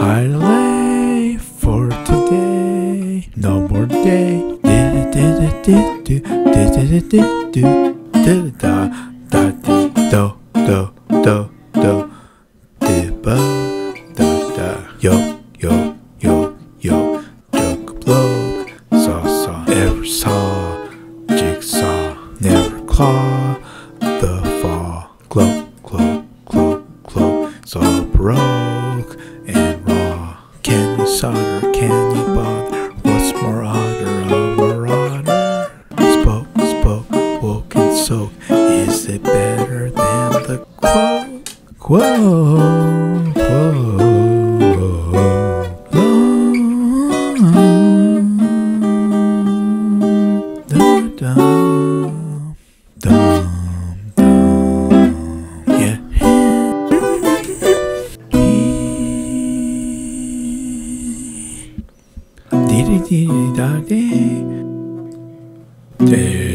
lay for today. No more day. Yo, yo, yo, yo. Joke, bloke, saw, ever saw. Jigsaw, never claw. The fall, glow, glow, glow, glow. It's all broke and raw. Can you solder? Can you bother? What's Marauder? A marauder? Spoke, woke and soak. Is it better than the quote? Quote, quote. Dee dee dee da dee.